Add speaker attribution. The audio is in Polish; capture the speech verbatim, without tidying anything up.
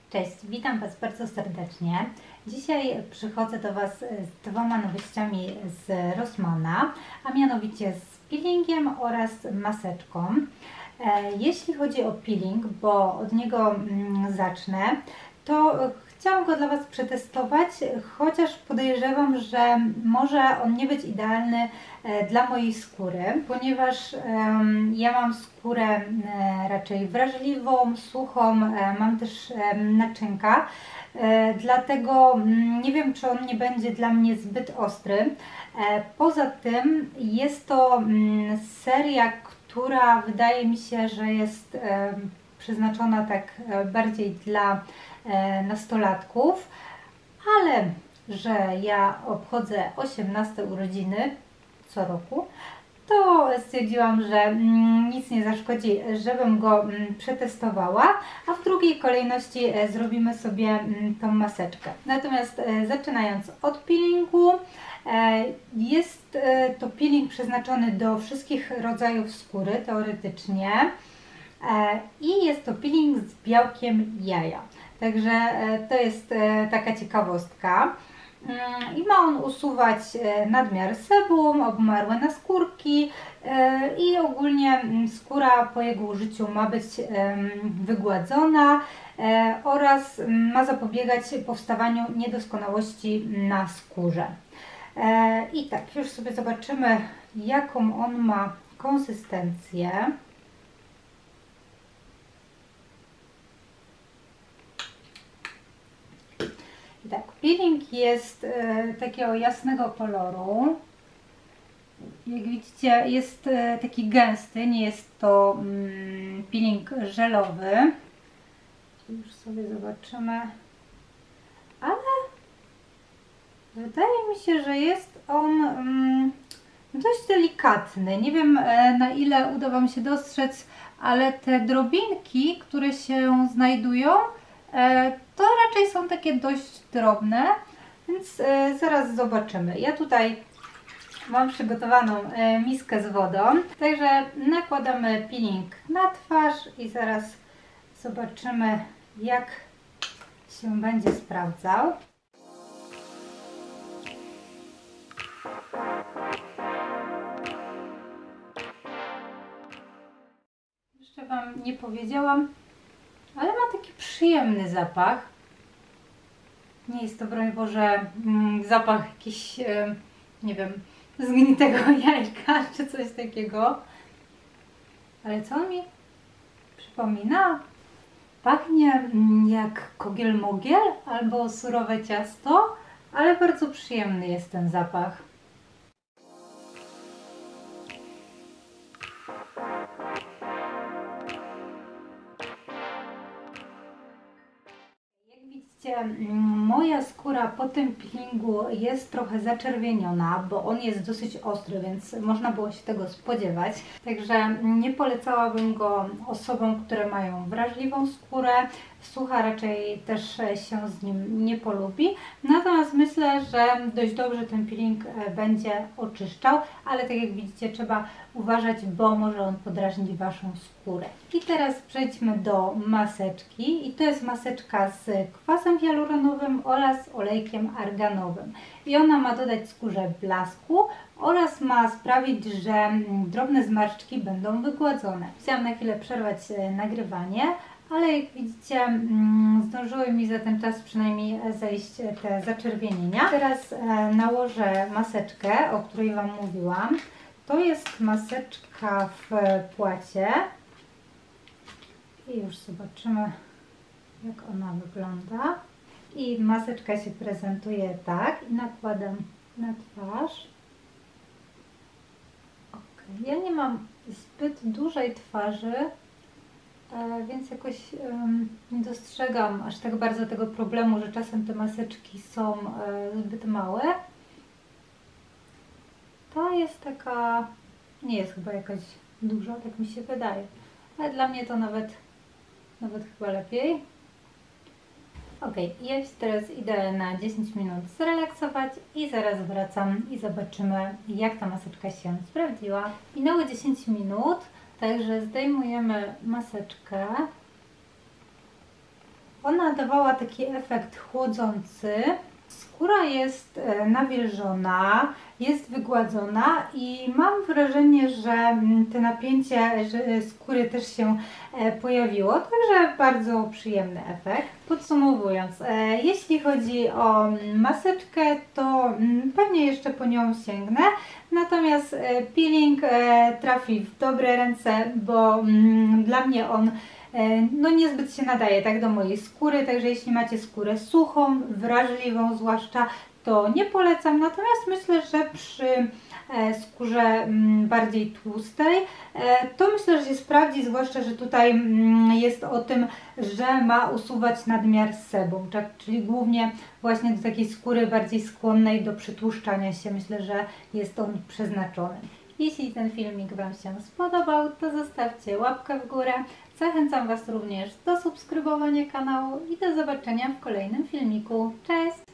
Speaker 1: Cześć, witam Was bardzo serdecznie. Dzisiaj przychodzę do Was z dwoma nowościami z Rossmana, a mianowicie z peelingiem oraz maseczką. Jeśli chodzi o peeling, bo od niego zacznę, to chciałam go dla Was przetestować, chociaż podejrzewam, że może on nie być idealny dla mojej skóry, ponieważ ja mam skórę raczej wrażliwą, suchą, mam też naczynka, dlatego nie wiem, czy on nie będzie dla mnie zbyt ostry. Poza tym jest to seria, która wydaje mi się, że jest przeznaczona tak bardziej dla nastolatków, ale że ja obchodzę osiemnaste urodziny co roku, to stwierdziłam, że nic nie zaszkodzi, żebym go przetestowała, a w drugiej kolejności zrobimy sobie tą maseczkę. Natomiast zaczynając od peelingu, jest to peeling przeznaczony do wszystkich rodzajów skóry teoretycznie i jest to peeling z białkiem jaja. Także to jest taka ciekawostka. I ma on usuwać nadmiar sebum, obmarłe naskórki i ogólnie skóra po jego użyciu ma być wygładzona oraz ma zapobiegać powstawaniu niedoskonałości na skórze. I tak, już sobie zobaczymy, jaką on ma konsystencję. Tak, peeling jest e, takiego jasnego koloru. Jak widzicie, jest e, taki gęsty, nie jest to mm, peeling żelowy. Już sobie zobaczymy. Ale wydaje mi się, że jest on mm, dość delikatny. Nie wiem, e, na ile uda Wam się dostrzec, ale te drobinki, które się znajdują, to raczej są takie dość drobne, więc zaraz zobaczymy. Ja tutaj mam przygotowaną miskę z wodą, także nakładamy peeling na twarz i zaraz zobaczymy, jak się będzie sprawdzał. Jeszcze Wam nie powiedziałam, ale ma taki przyjemny zapach. Nie jest to, broń Boże, zapach jakiś, nie wiem, zgnitego jajka czy coś takiego. Ale co on mi przypomina? Pachnie jak kogiel-mogiel albo surowe ciasto, ale bardzo przyjemny jest ten zapach. Moja skóra po tym peelingu jest trochę zaczerwieniona, bo on jest dosyć ostry, więc można było się tego spodziewać. Także nie polecałabym go osobom, które mają wrażliwą skórę. Sucha raczej też się z nim nie polubi. Natomiast myślę, że dość dobrze ten peeling będzie oczyszczał, ale tak jak widzicie, trzeba uważać, bo może on podrażnić Waszą skórę. I teraz przejdźmy do maseczki. I to jest maseczka z kwasem hialuronowym oraz olejkiem arganowym. I ona ma dodać skórze blasku oraz ma sprawić, że drobne zmarszczki będą wygładzone. Chciałam na chwilę przerwać nagrywanie, ale jak widzicie, zdążyły mi za ten czas przynajmniej zejść te zaczerwienienia. Teraz nałożę maseczkę, o której Wam mówiłam. To jest maseczka w płacie. I już zobaczymy, jak ona wygląda. I maseczka się prezentuje tak. I nakładam na twarz. Ok, ja nie mam zbyt dużej twarzy, więc jakoś um, nie dostrzegam aż tak bardzo tego problemu, że czasem te maseczki są e, zbyt małe. To jest taka, nie jest chyba jakaś duża, tak mi się wydaje, ale dla mnie to nawet, nawet chyba lepiej. Ok, ja się teraz idę na dziesięć minut zrelaksować i zaraz wracam i zobaczymy, jak ta maseczka się sprawdziła. Minęło dziesięć minut. Także zdejmujemy maseczkę Ona dawała taki efekt chłodzący. Skóra jest nawilżona, jest wygładzona i mam wrażenie, że te napięcie skóry też się pojawiło, także bardzo przyjemny efekt. Podsumowując, jeśli chodzi o maseczkę, to pewnie jeszcze po nią sięgnę, natomiast peeling trafi w dobre ręce, bo dla mnie on no niezbyt się nadaje tak do mojej skóry, także jeśli macie skórę suchą, wrażliwą zwłaszcza, to nie polecam, natomiast myślę, że przy skórze bardziej tłustej to myślę, że się sprawdzi, zwłaszcza, że tutaj jest o tym, że ma usuwać nadmiar sebum, czyli głównie właśnie do takiej skóry bardziej skłonnej do przytłuszczania się. Myślę, że jest on przeznaczony. Jeśli ten filmik Wam się spodobał, to zostawcie łapkę w górę. Zachęcam Was również do subskrybowania kanału i do zobaczenia w kolejnym filmiku. Cześć!